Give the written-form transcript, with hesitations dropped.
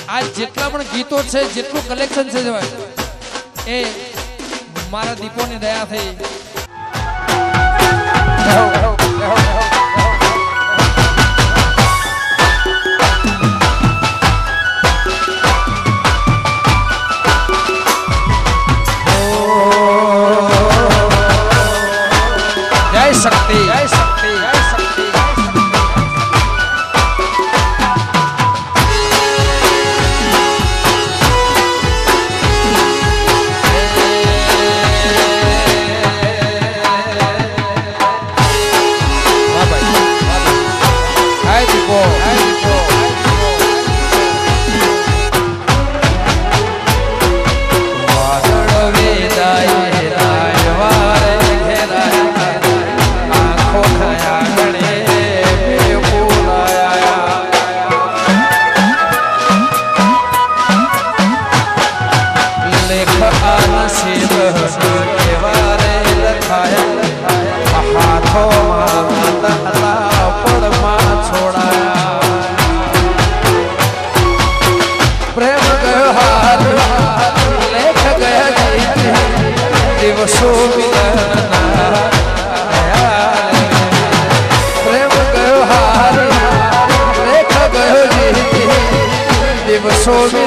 आज જેટલા પણ ગીતો છે જેટલું કલેક્શન છે એ મારા દીપોની દયા થઈ જય શક્તિ જય શક્તિ જય શક્તિ so